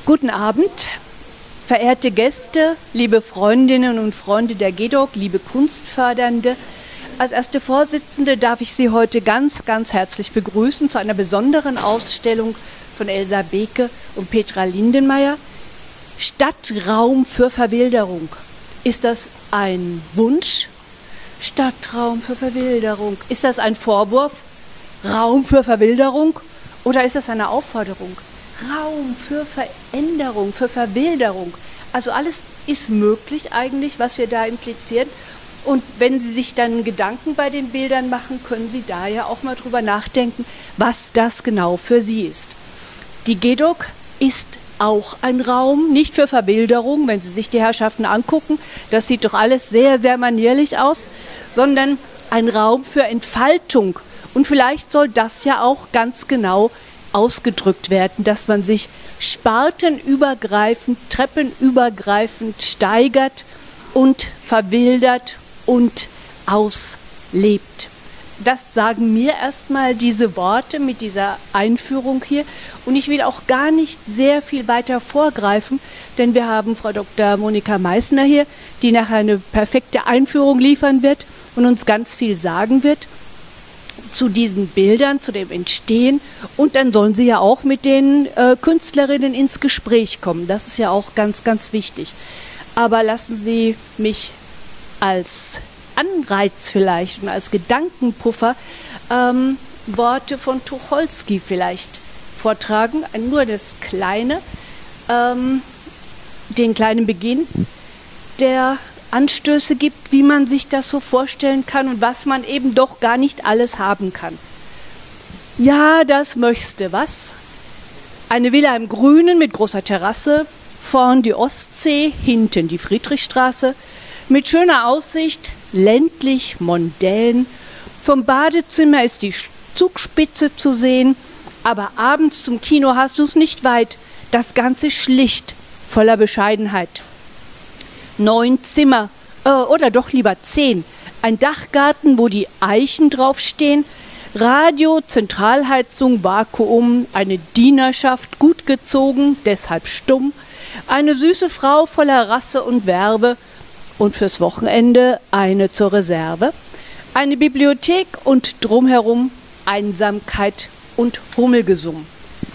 Guten Abend, verehrte Gäste, liebe Freundinnen und Freunde der GEDOC, liebe Kunstfördernde. Als erste Vorsitzende darf ich Sie heute ganz, ganz herzlich begrüßen zu einer besonderen Ausstellung von Elsa Beke und Petra Lindenmeier. Stadtraum für Verwilderung. Ist das ein Wunsch? Stadtraum für Verwilderung. Ist das ein Vorwurf? Raum für Verwilderung? Oder ist das eine Aufforderung? Raum für Veränderung, für Verwilderung. Also alles ist möglich eigentlich, was wir da implizieren. Und wenn Sie sich dann Gedanken bei den Bildern machen, können Sie da ja auch mal drüber nachdenken, was das genau für Sie ist. Die GEDOC ist auch ein Raum, nicht für Verwilderung, wenn Sie sich die Herrschaften angucken, das sieht doch alles sehr, sehr manierlich aus, sondern ein Raum für Entfaltung. Und vielleicht soll das ja auch ganz genau ausgedrückt werden, dass man sich spartenübergreifend, treppenübergreifend steigert und verwildert und auslebt. Das sagen mir erstmal diese Worte mit dieser Einführung hier. Und ich will auch gar nicht sehr viel weiter vorgreifen, denn wir haben Frau Dr. Monika Meissner hier, die nachher eine perfekte Einführung liefern wird und uns ganz viel sagen wird zu diesen Bildern, zu dem Entstehen. Und dann sollen sie ja auch mit den Künstlerinnen ins Gespräch kommen. Das ist ja auch ganz, ganz wichtig. Aber lassen Sie mich als Anreiz vielleicht und als Gedankenpuffer Worte von Tucholsky vielleicht vortragen. Nur das Kleine, den kleinen Beginn, der Anstöße gibt, wie man sich das so vorstellen kann und was man eben doch gar nicht alles haben kann. Ja, das möchte was? Eine Villa im Grünen mit großer Terrasse, vorn die Ostsee, hinten die Friedrichstraße, mit schöner Aussicht, ländlich, mondän. Vom Badezimmer ist die Zugspitze zu sehen, aber abends zum Kino hast du es nicht weit. Das Ganze schlicht, voller Bescheidenheit. 9 Zimmer, oder doch lieber 10. Ein Dachgarten, wo die Eichen draufstehen. Radio, Zentralheizung, Vakuum, eine Dienerschaft, gut gezogen, deshalb stumm. Eine süße Frau voller Rasse und Werbe und fürs Wochenende eine zur Reserve. Eine Bibliothek und drumherum Einsamkeit und Hummelgesumm.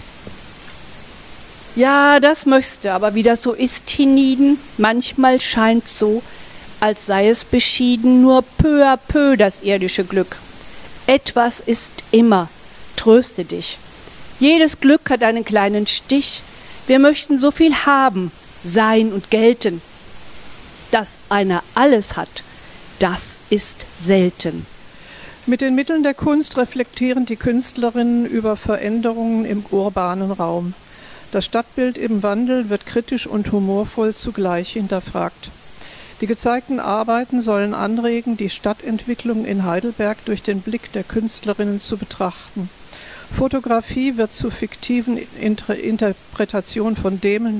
Ja, das möchte, aber wie das so ist hienieden, manchmal scheint's so, als sei es beschieden, nur peu à peu das irdische Glück. Etwas ist immer, tröste dich. Jedes Glück hat einen kleinen Stich. Wir möchten so viel haben, sein und gelten. Dass einer alles hat, das ist selten. Mit den Mitteln der Kunst reflektieren die Künstlerinnen über Veränderungen im urbanen Raum. Das Stadtbild im Wandel wird kritisch und humorvoll zugleich hinterfragt. Die gezeigten Arbeiten sollen anregen, die Stadtentwicklung in Heidelberg durch den Blick der Künstlerinnen zu betrachten. Fotografie wird zu fiktiven Interpretationen von Themen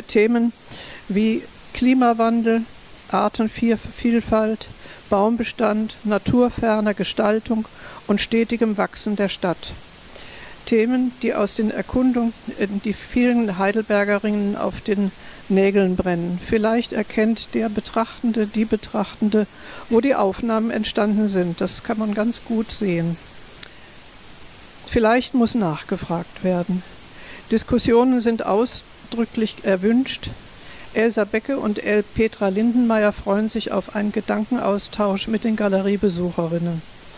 wie Klimawandel, Artenvielfalt, Baumbestand, naturferner Gestaltung und stetigem Wachsen der Stadt. Themen, die aus den Erkundungen die vielen Heidelbergerinnen auf den Nägeln brennen. Vielleicht erkennt der Betrachtende, die Betrachtende, wo die Aufnahmen entstanden sind. Das kann man ganz gut sehen. Vielleicht muss nachgefragt werden. Diskussionen sind ausdrücklich erwünscht. Elsa Beke und Petra Lindenmeier freuen sich auf einen Gedankenaustausch mit den Galeriebesucherinnen.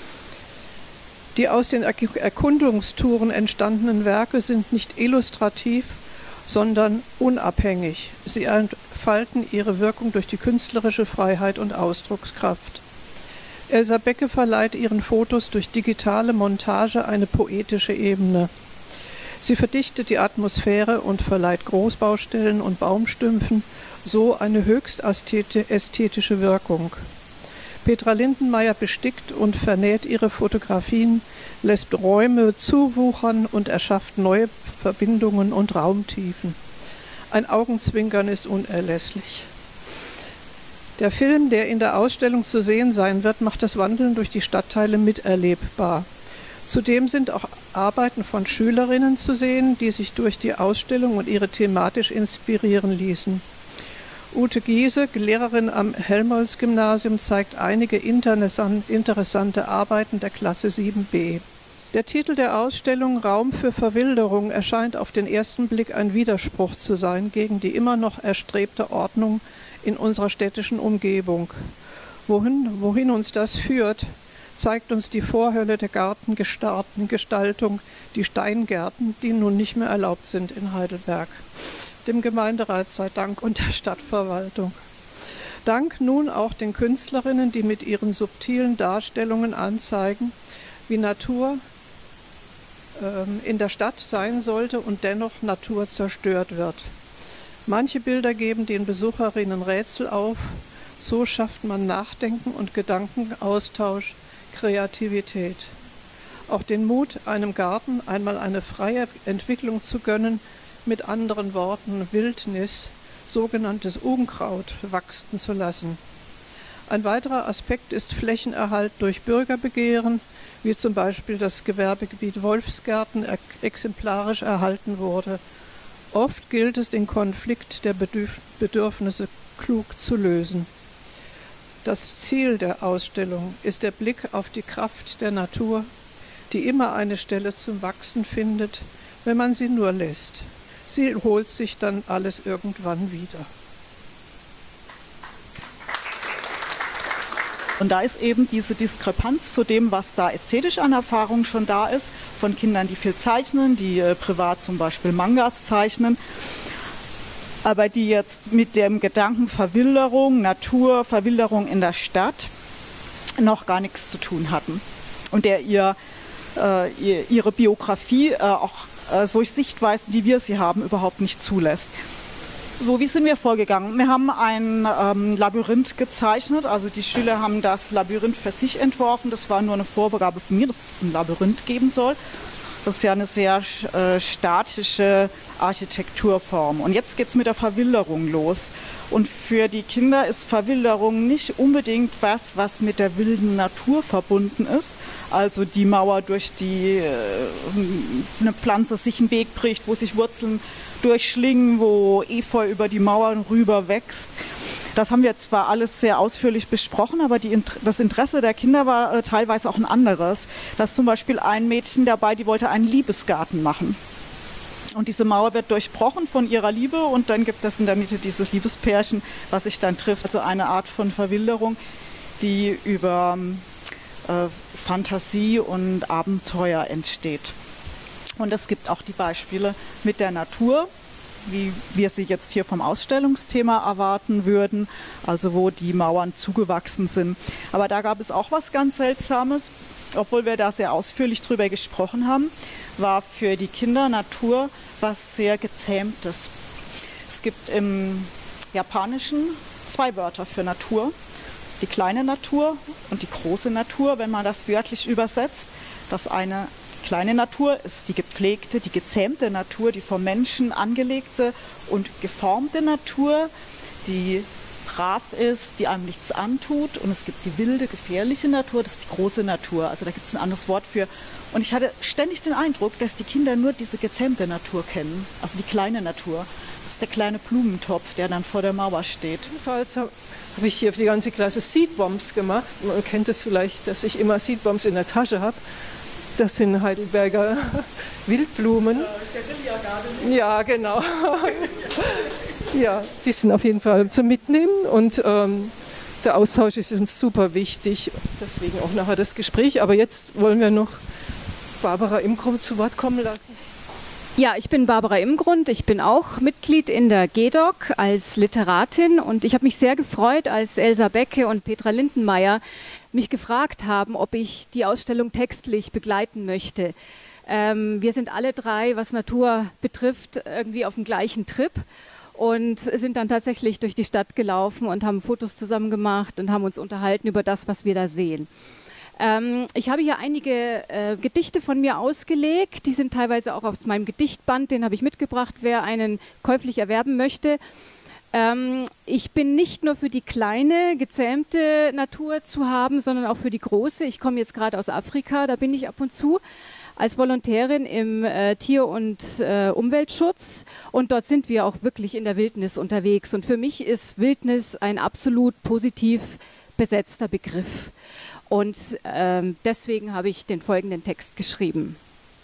Die aus den Erkundungstouren entstandenen Werke sind nicht illustrativ, sondern unabhängig. Sie entfalten ihre Wirkung durch die künstlerische Freiheit und Ausdruckskraft. Elsa Beke verleiht ihren Fotos durch digitale Montage eine poetische Ebene. Sie verdichtet die Atmosphäre und verleiht Großbaustellen und Baumstümpfen so eine höchst ästhetische Wirkung. Petra Lindenmeier bestickt und vernäht ihre Fotografien, lässt Räume zuwuchern und erschafft neue Verbindungen und Raumtiefen. Ein Augenzwinkern ist unerlässlich. Der Film, der in der Ausstellung zu sehen sein wird, macht das Wandeln durch die Stadtteile miterlebbar. Zudem sind auch Arbeiten von Schülerinnen zu sehen, die sich durch die Ausstellung und ihre thematisch inspirieren ließen. Ute Giese, Lehrerin am Helmholtz-Gymnasium, zeigt einige interessante Arbeiten der Klasse 7b. Der Titel der Ausstellung Raum für Verwilderung erscheint auf den ersten Blick ein Widerspruch zu sein gegen die immer noch erstrebte Ordnung in unserer städtischen Umgebung. Wohin uns das führt, zeigt uns die Vorhölle der Gartengestaltung, die Steingärten, die nun nicht mehr erlaubt sind in Heidelberg. Dem Gemeinderat sei Dank und der Stadtverwaltung. Dank nun auch den Künstlerinnen, die mit ihren subtilen Darstellungen anzeigen, wie Natur in der Stadt sein sollte und dennoch Natur zerstört wird. Manche Bilder geben den Besucherinnen Rätsel auf, so schafft man Nachdenken und Gedankenaustausch, Kreativität. Auch den Mut, einem Garten einmal eine freie Entwicklung zu gönnen, mit anderen Worten Wildnis, sogenanntes Unkraut, wachsen zu lassen. Ein weiterer Aspekt ist Flächenerhalt durch Bürgerbegehren, wie zum Beispiel das Gewerbegebiet Wolfsgärten exemplarisch erhalten wurde. Oft gilt es, den Konflikt der Bedürfnisse klug zu lösen. Das Ziel der Ausstellung ist der Blick auf die Kraft der Natur, die immer eine Stelle zum Wachsen findet, wenn man sie nur lässt. Sie holt sich dann alles irgendwann wieder. Und da ist eben diese Diskrepanz zu dem, was da ästhetisch an Erfahrung schon da ist, von Kindern, die viel zeichnen, die privat zum Beispiel Mangas zeichnen, aber die jetzt mit dem Gedanken Verwilderung, Natur, Verwilderung in der Stadt noch gar nichts zu tun hatten. Und der ihre Biografie auch solche Sichtweisen, wie wir sie haben, überhaupt nicht zulässt. So, wie sind wir vorgegangen? Wir haben ein Labyrinth gezeichnet, also die Schüler haben das Labyrinth für sich entworfen. Das war nur eine Vorgabe von mir, dass es ein Labyrinth geben soll. Das ist ja eine sehr statische Architekturform. Und jetzt geht es mit der Verwilderung los. Und für die Kinder ist Verwilderung nicht unbedingt was mit der wilden Natur verbunden ist. Also die Mauer, durch die eine Pflanze sich einen Weg bricht, wo sich Wurzeln durchschlingen, wo Efeu über die Mauern rüber wächst. Das haben wir zwar alles sehr ausführlich besprochen, aber das Interesse der Kinder war teilweise auch ein anderes. Da ist zum Beispiel ein Mädchen dabei, die wollte einen Liebesgarten machen. Und diese Mauer wird durchbrochen von ihrer Liebe und dann gibt es in der Mitte dieses Liebespärchen, was sich dann trifft. Also eine Art von Verwilderung, die über Fantasie und Abenteuer entsteht. Und es gibt auch die Beispiele mit der Natur, wie wir sie jetzt hier vom Ausstellungsthema erwarten würden, also wo die Mauern zugewachsen sind. Aber da gab es auch was ganz Seltsames, obwohl wir da sehr ausführlich drüber gesprochen haben, war für die Kinder Natur was sehr Gezähmtes. Es gibt im Japanischen 2 Wörter für Natur, die kleine Natur und die große Natur, wenn man das wörtlich übersetzt. Das eine kleine Natur ist die gepflegte, die gezähmte Natur, die vom Menschen angelegte und geformte Natur, die brav ist, die einem nichts antut. Und es gibt die wilde, gefährliche Natur, das ist die große Natur. Also da gibt es ein anderes Wort für. Und ich hatte ständig den Eindruck, dass die Kinder nur diese gezähmte Natur kennen, also die kleine Natur. Das ist der kleine Blumentopf, der dann vor der Mauer steht. Jedenfalls habe ich hier für die ganze Klasse Seedbombs gemacht. Man kennt es vielleicht, dass ich immer Seedbombs in der Tasche habe. Das sind Heidelberger Wildblumen. Ja, genau. Ja, die sind auf jeden Fall zum Mitnehmen und der Austausch ist uns super wichtig. Deswegen auch nachher das Gespräch. Aber jetzt wollen wir noch Barbara Imgrund zu Wort kommen lassen. Ja, ich bin Barbara Imgrund. Ich bin auch Mitglied in der GEDOC als Literatin und ich habe mich sehr gefreut, als Elsa Becke und Petra Lindenmeier mich gefragt haben, ob ich die Ausstellung textlich begleiten möchte. Wir sind alle 3, was Natur betrifft, irgendwie auf dem gleichen Trip und sind dann tatsächlich durch die Stadt gelaufen und haben Fotos zusammen gemacht und haben uns unterhalten über das, was wir da sehen. Ich habe hier einige Gedichte von mir ausgelegt, die sind teilweise auch aus meinem Gedichtband, den habe ich mitgebracht, wer einen käuflich erwerben möchte. Ich bin nicht nur für die kleine, gezähmte Natur zu haben, sondern auch für die große. Ich komme jetzt gerade aus Afrika, da bin ich ab und zu als Volontärin im Tier- und Umweltschutz. Und dort sind wir auch wirklich in der Wildnis unterwegs. Und für mich ist Wildnis ein absolut positiv besetzter Begriff. Und deswegen habe ich den folgenden Text geschrieben.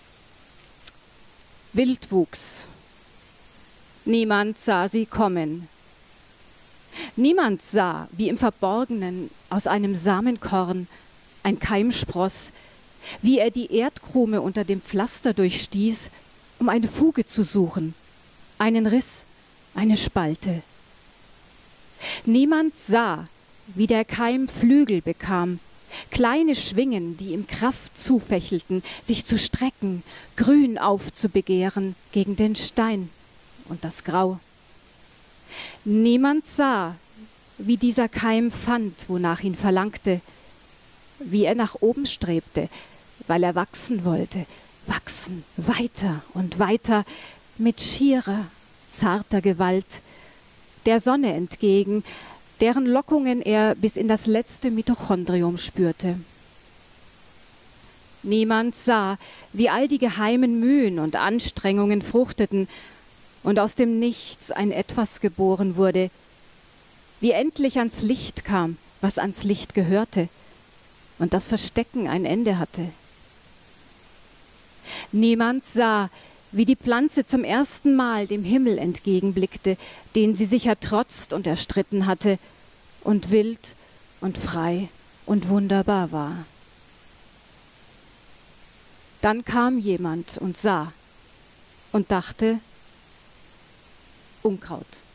Wildwuchs. Niemand sah sie kommen. Niemand sah, wie im Verborgenen aus einem Samenkorn ein Keim spross, wie er die Erdkrume unter dem Pflaster durchstieß, um eine Fuge zu suchen, einen Riss, eine Spalte. Niemand sah, wie der Keim Flügel bekam, kleine Schwingen, die ihm Kraft zufächelten, sich zu strecken, grün aufzubegehren gegen den Stein und das Grau. Niemand sah, wie dieser Keim fand, wonach ihn verlangte, wie er nach oben strebte, weil er wachsen wollte, wachsen, weiter und weiter, mit schierer, zarter Gewalt, der Sonne entgegen, deren Lockungen er bis in das letzte Mitochondrium spürte. Niemand sah, wie all die geheimen Mühen und Anstrengungen fruchteten und aus dem Nichts ein Etwas geboren wurde, wie endlich ans Licht kam, was ans Licht gehörte und das Verstecken ein Ende hatte. Niemand sah, wie die Pflanze zum ersten Mal dem Himmel entgegenblickte, den sie sich ertrotzt und erstritten hatte und wild und frei und wunderbar war. Dann kam jemand und sah und dachte, Unkraut.